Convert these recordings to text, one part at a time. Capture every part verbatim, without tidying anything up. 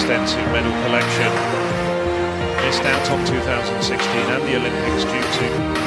extensive medal collection. Missed out on two thousand sixteen and the Olympics due to...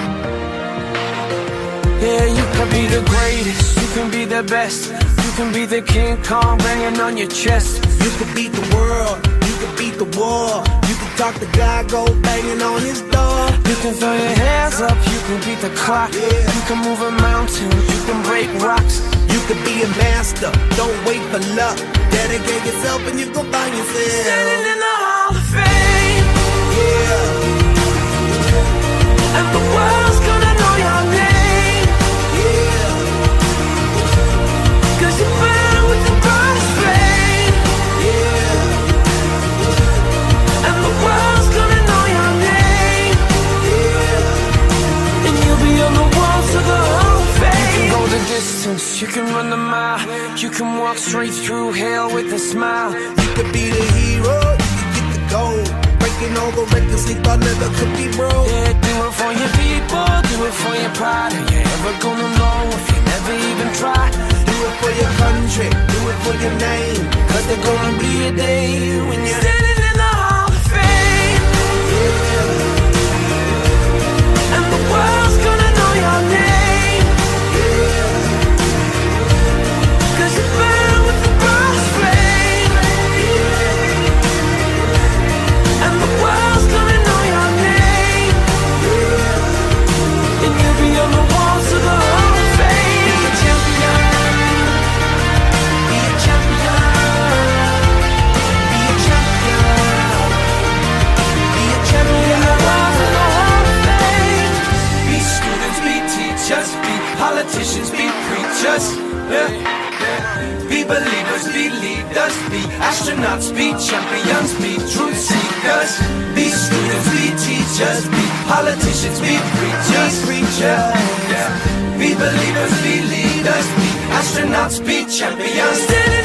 Yeah, you can be the greatest, you can be the best, you can be the King Kong banging on your chest. You can beat the world, you can beat the war, you can talk to God, go banging on his door. You can throw your hands up, you can beat the clock, yeah. You can move a mountain, you can break rocks. You can be a master, don't wait for luck. Dedicate yourself and you go find yourself standing in the Hall of Fame. Yeah. And the world's gonna know your name. Yeah. Cause you burn with the brightest flame. Yeah. And the world's gonna know your name. Yeah. And you'll be on the walls of the Hall of Fame. You can go the distance, you can run the mile, you can walk straight through hell with a smile. You can be the hero, you can get the gold, breaking all the records they thought never could be broke. Yeah, do it for your people, do it for your pride. Are you ever gonna know if you never even try? Do it for your country, do it for your name, cause there's gonna be a day when you're standing in the Hall of Fame. Yeah. And the world's gonna know your name. Yeah. Cause you burn with the brightest flame. Yeah. And the world's gonna know your name. Yeah. And you'll be on the walls of the Hall of Fame. Be a champion. Be a champion. Be a champion. Be a champion. In the walls of the Hall of Fame. Be students, be teachers, be politicians, be preachers. Yeah. Be believers, be leaders, be astronauts, be champions, be truth seekers. Be students, be teachers, be politicians, be preachers, preachers. Yeah. Be believers, be leaders, be astronauts, be champions. Standing